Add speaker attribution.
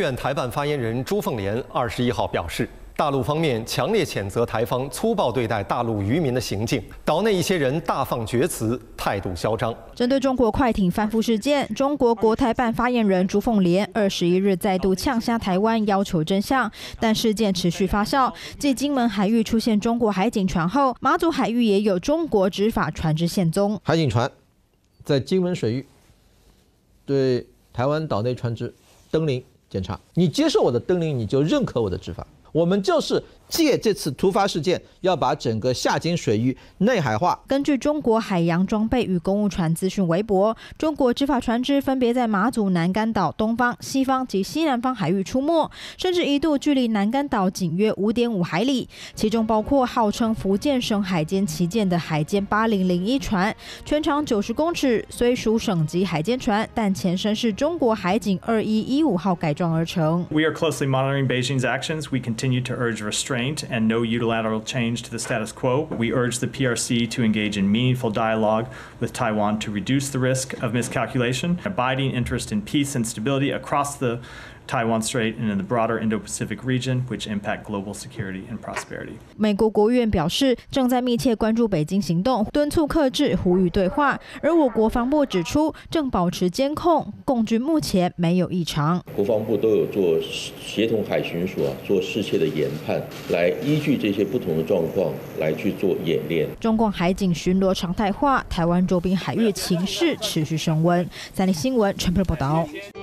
Speaker 1: 院台办发言人朱凤莲21号表示，大陆方面强烈谴责台方粗暴对待大陆渔民的行径，岛内一些人大放厥词，态度嚣张。
Speaker 2: 针对中国快艇翻覆事件，中国国台办发言人朱凤莲21日再度呛瞎台湾，要求真相。但事件持续发酵，继金门海域出现中国海警船后，马祖海域也有中国执法船只现踪。
Speaker 3: 海警船在金门水域对台湾岛内船只登临检查，你接受我的登临，你就认可我的执法。我们就是借这次突发事件，要把整个下金水域内海化。
Speaker 2: 根据中国海洋装备与公务船资讯微博，中国执法船只分别在马祖南竿岛东方、西方及西南方海域出没，甚至一度距离南竿岛仅约5.5海里。其中包括号称福建省海监旗舰的海监8001船，全长90公尺，虽属省级海监船，但前身是中国海警2115号改装而成。
Speaker 4: We are closely monitoring Beijing's actions. We continue to urge restraint and no unilateral change to the status quo. We urge the PRC to engage in meaningful dialogue with Taiwan to reduce the risk of miscalculation, abiding interest in peace and stability across the Taiwan Strait and in the broader Indo-Pacific region, which impact global security and prosperity.
Speaker 2: 美国国务院表示，正在密切关注北京行动，敦促克制，呼吁对话。而我国防部指出，正保持监控，共军目前没有异常。
Speaker 5: 国防部都有做协同海巡署做适切的研判，来依据这些不同的状况来去做演练。
Speaker 2: 中共海警巡逻常态化，台湾周边海域情势持续升温。三立新闻陈佩报道。